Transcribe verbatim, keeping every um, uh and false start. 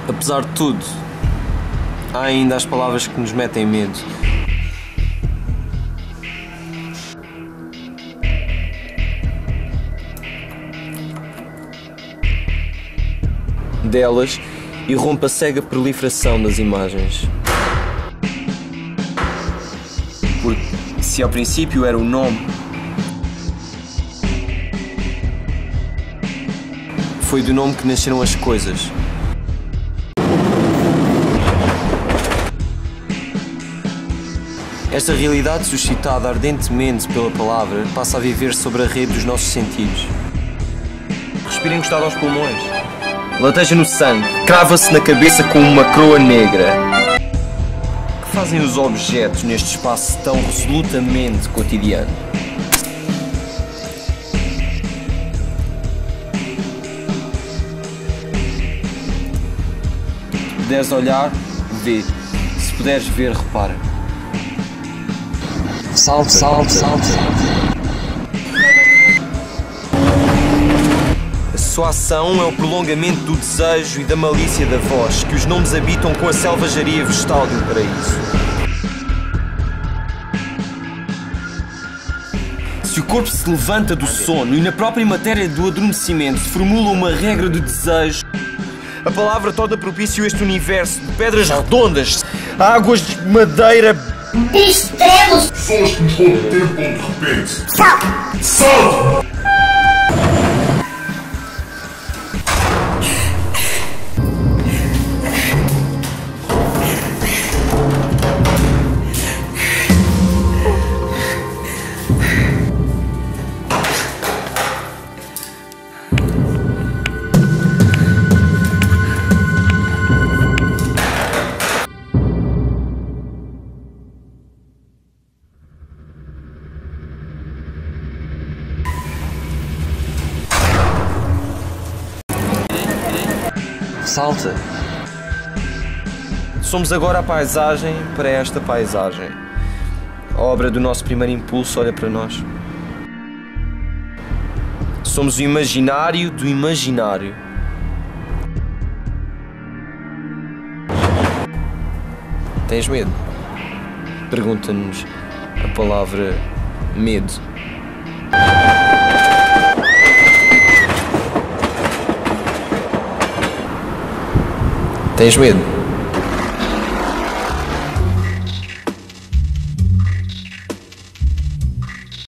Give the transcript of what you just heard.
Apesar de tudo, há ainda as palavras que nos metem medo. Delas irrompe a cega proliferação das imagens. Porque se ao princípio era o nome, foi do nome que nasceram as coisas. Esta realidade suscitada ardentemente pela palavra passa a viver sobre a rede dos nossos sentidos. Respira encostado aos pulmões. Lateja no sangue, crava-se na cabeça com uma coroa negra. O que fazem os objetos neste espaço tão resolutamente cotidiano? Se puderes olhar, vê. Se puderes ver, repara. Salta, salta, salta. A sua ação é o prolongamento do desejo e da malícia da voz que os nomes habitam com a selvageria vegetal de um paraíso. Se o corpo se levanta do sono e na própria matéria do adormecimento se formula uma regra de desejo, a palavra torna propício este universo de pedras redondas, águas de madeira, de estrelas, pessoas que nos contemplam de repente. salve, Salve! salta. Somos agora a paisagem para esta paisagem. A obra do nosso primeiro impulso olha para nós. Somos o imaginário do imaginário. Tens medo? Pergunta-nos a palavra medo. Tens medo?